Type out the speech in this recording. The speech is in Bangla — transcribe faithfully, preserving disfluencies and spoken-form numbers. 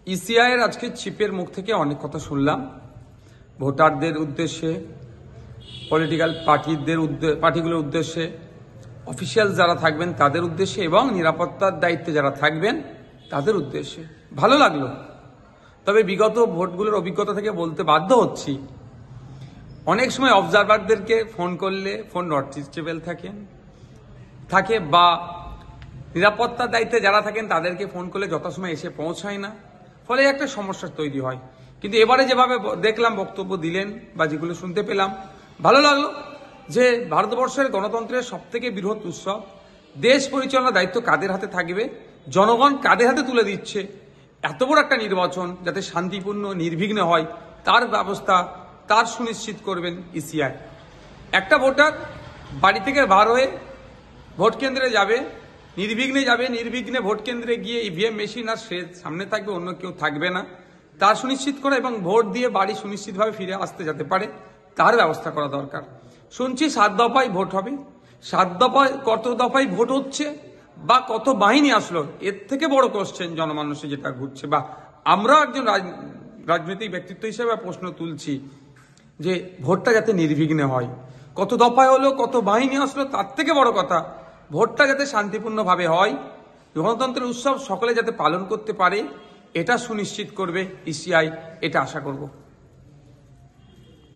ইসিআই এর আজকে চিফের মুখ থেকে অনেক কথা শুনলাম ভোটারদের উদ্দেশ্যে, পলিটিক্যাল পার্টিদের পার্টিগুলোর উদ্দেশ্যে, অফিসিয়াল যারা থাকবেন তাদের উদ্দেশ্যে এবং নিরাপত্তার দায়িত্বে যারা থাকবেন তাদের উদ্দেশ্যে। ভালো লাগলো। তবে বিগত ভোটগুলোর অভিজ্ঞতা থেকে বলতে বাধ্য হচ্ছি, অনেক সময় অবজারভারদেরকে ফোন করলে ফোন নট রিচেবল থাকেন থাকে বা নিরাপত্তার দায়িত্বে যারা থাকেন তাদেরকে ফোন করলে যথাসময় এসে পৌঁছায় না, ফলে একটা সমস্যা তৈরি হয়। কিন্তু এবারে যেভাবে দেখলাম বক্তব্য দিলেন বা যেগুলো শুনতে পেলাম, ভালো লাগলো যে ভারতবর্ষের গণতন্ত্রের সব থেকে বৃহৎ উৎসব, দেশ পরিচালনার দায়িত্ব কাদের হাতে থাকবে, জনগণ কাদের হাতে তুলে দিচ্ছে, এত বড় একটা নির্বাচন যাতে শান্তিপূর্ণ নির্বিঘ্নে হয় তার ব্যবস্থা, তার সুনিশ্চিত করবেন ইসিআই। একটা ভোটার বাড়ি থেকে বার হয়ে ভোট কেন্দ্রে যাবে, নির্বিঘ্নে যাবে, নির্বিঘ্নে ভোট কেন্দ্রে গিয়ে ইভিএম মেশিন আর সে সামনে থাকবে, অন্য কেউ থাকবে না, তা সুনিশ্চিত করা এবং ভোট দিয়ে বাড়ি সুনিশ্চিতভাবে ফিরে আসতে যেতে পারে তার ব্যবস্থা করা দরকার। শুনছি সাত দফায় ভোট হবে, সাত দফায় কত দফায় ভোট হচ্ছে বা কত বাহিনী আসলো, এর থেকে বড় কোশ্চেন জনমানুষে যেটা ঘুরছে বা আমরা একজন রাজনৈতিক ব্যক্তিত্ব হিসেবে প্রশ্ন তুলছি যে ভোটটা যাতে নির্বিঘ্নে হয়। কত দফায় হলো, কত বাহিনী আসলো, তার থেকে বড় কথা ভোটটা যাতে শান্তিপূর্ণভাবে হয়, গণতন্ত্রের উৎসব সকলে যাতে পালন করতে পারে, এটা সুনিশ্চিত করবে ইসিআই, এটা আশা করব।